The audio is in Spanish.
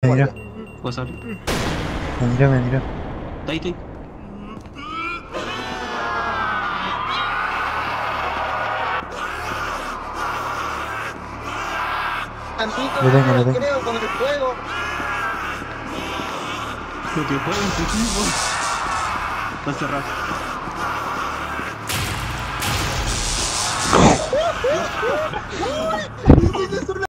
Me miró, ¿Puedo salir? me miró. Ahí estoy. Lo tengo. creo, con el fuego. Lo que juega en tu equipo. Está cerrado.